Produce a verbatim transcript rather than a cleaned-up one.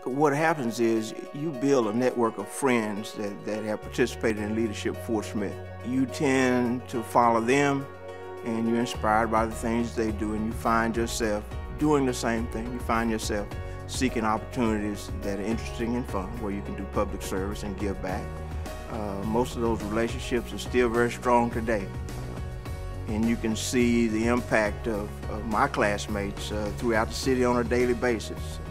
What happens is you build a network of friends that, that have participated in leadership at Fort Smith. You tend to follow them, and you're inspired by the things they do, and you find yourself doing the same thing. You find yourself seeking opportunities that are interesting and fun, where you can do public service and give back. Uh, most of those relationships are still very strong today. And you can see the impact of, of my classmates uh, throughout the city on a daily basis.